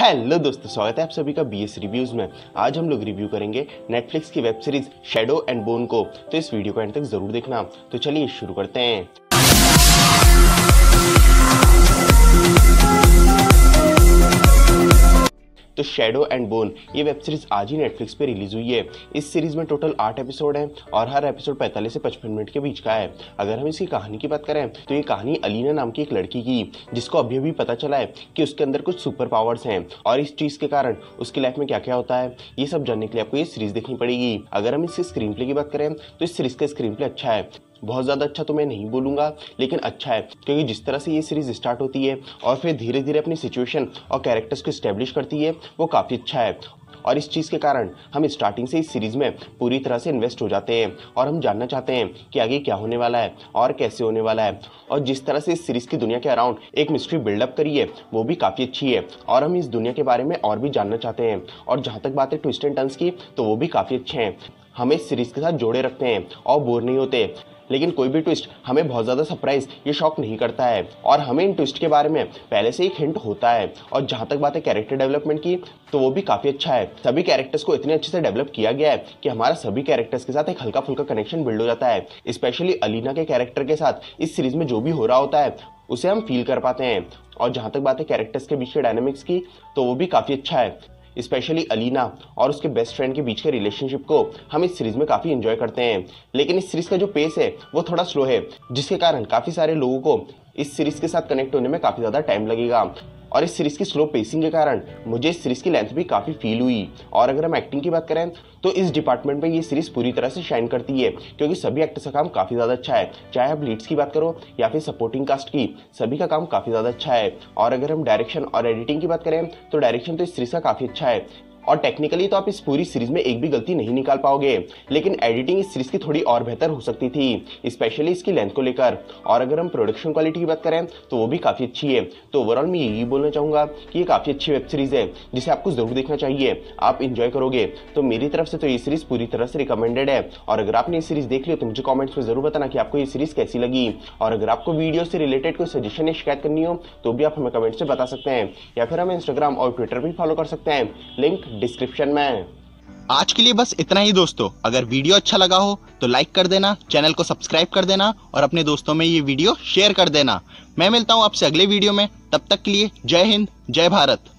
Hello दोस्तों, स्वागत है आप सभी का बीएस रिव्यूज में। आज हम लोग रिव्यू करेंगे नेटफ्लिक्स की web series Shadow and Bone को, तो इस वीडियो को एंड तक जरूर देखना। तो चलिए शुरू करते हैं। तो शैडो एंड बोन ये वेब सीरीज आज ही नेटफ्लिक्स पे रिलीज हुई है। इस सीरीज में टोटल 8 एपिसोड हैं और हर एपिसोड 45 से 55 मिनट के बीच का है। अगर हम इसकी कहानी की बात करें तो ये कहानी अलीना नाम की एक लड़की की, जिसको अभी अभी पता चला है कि उसके अंदर कुछ सुपर पावर्स हैं और इस चीज के कारण उसकी लाइफ में क्या क्या होता है, ये सब जानने के लिए आपको ये सीरीज देखनी पड़ेगी। अगर हम इसके स्क्रीन प्ले की बात करें तो इस सीरीज का स्क्रीन प्ले अच्छा है। बहुत ज़्यादा अच्छा तो मैं नहीं बोलूँगा, लेकिन अच्छा है, क्योंकि जिस तरह से ये सीरीज स्टार्ट होती है और फिर धीरे धीरे अपनी सिचुएशन और कैरेक्टर्स को इस्टेब्लिश करती है, वो काफ़ी अच्छा है। और इस चीज़ के कारण हम स्टार्टिंग से इस सीरीज़ में पूरी तरह से इन्वेस्ट हो जाते हैं और हम जानना चाहते हैं कि आगे क्या होने वाला है और कैसे होने वाला है। और जिस तरह से इस सीरीज़ की दुनिया के अराउंड एक मिस्ट्री बिल्डअप करी है, वो भी काफ़ी अच्छी है और हम इस दुनिया के बारे में और भी जानना चाहते हैं। और जहाँ तक बात है ट्विस्ट एंड टर्न्स की, तो वो भी काफ़ी अच्छे हैं, हमें इस सीरीज़ के साथ जोड़े रखते हैं और बोर नहीं होते। लेकिन कोई भी ट्विस्ट हमें बहुत ज़्यादा सरप्राइज या शॉक नहीं करता है और हमें इन ट्विस्ट के बारे में पहले से एक हिंट होता है। और जहाँ तक बात है कैरेक्टर डेवलपमेंट की, तो वो भी काफ़ी अच्छा है। सभी कैरेक्टर्स को इतने अच्छे से डेवलप किया गया है कि हमारा सभी कैरेक्टर्स के साथ एक हल्का फुल्का कनेक्शन बिल्ड हो जाता है। स्पेशली अलीना के कैरेक्टर के साथ इस सीरीज में जो भी हो रहा होता है उसे हम फील कर पाते हैं। और जहाँ तक बात है कैरेक्टर्स के बीच के डायनामिक्स की, तो वो भी काफ़ी अच्छा है। स्पेशली अलीना और उसके बेस्ट फ्रेंड के बीच के रिलेशनशिप को हम इस सीरीज में काफ़ी एंजॉय करते हैं। लेकिन इस सीरीज का जो पेस है वो थोड़ा स्लो है, जिसके कारण काफ़ी सारे लोगों को इस सीरीज के साथ कनेक्ट होने में काफ़ी ज़्यादा टाइम लगेगा। और इस सीरीज की स्लो पेसिंग के कारण मुझे इस सीरीज की लेंथ भी काफ़ी फील हुई। और अगर हम एक्टिंग की बात करें तो इस डिपार्टमेंट में ये सीरीज पूरी तरह से शाइन करती है, क्योंकि सभी एक्टर्स का काम काफ़ी ज़्यादा अच्छा है। चाहे आप लीड्स की बात करो या फिर सपोर्टिंग कास्ट की, सभी का काम काफ़ी ज़्यादा अच्छा है। और अगर हम डायरेक्शन और एडिटिंग की बात करें तो डायरेक्शन तो इस सीरीज का काफ़ी अच्छा है। और टेक्निकली तो आप इस पूरी सीरीज में एक भी गलती नहीं निकाल पाओगे, लेकिन एडिटिंग इस सीरीज की थोड़ी और बेहतर हो सकती थी, स्पेशली इसकी लेंथ को लेकर। और अगर हम प्रोडक्शन क्वालिटी की बात करें तो वो भी काफ़ी अच्छी है। तो ओवरऑल मैं यही बोलना चाहूँगा कि ये काफ़ी अच्छी वेब सीरीज है, जिसे आपको जरूर देखना चाहिए, आप इंजॉय करोगे। तो मेरी तरफ से तो ये सीरीज पूरी तरह से रिकमेंडेड है। और अगर आपने ये सीरीज देख ली तो मुझे कॉमेंट्स में जरूर बताना कि आपको ये सीरीज कैसी लगी। और अगर आपको वीडियो से रिलेटेड कोई सजेशन या शिकायत करनी हो तो भी आप हमें कमेंट से बता सकते हैं, या फिर हमें इंस्टाग्राम और ट्विटर भी फॉलो कर सकते हैं, लिंक डिस्क्रिप्शन में। आज के लिए बस इतना ही दोस्तों। अगर वीडियो अच्छा लगा हो तो लाइक कर देना, चैनल को सब्सक्राइब कर देना और अपने दोस्तों में ये वीडियो शेयर कर देना। मैं मिलता हूँ आपसे अगले वीडियो में, तब तक के लिए जय हिंद, जय भारत।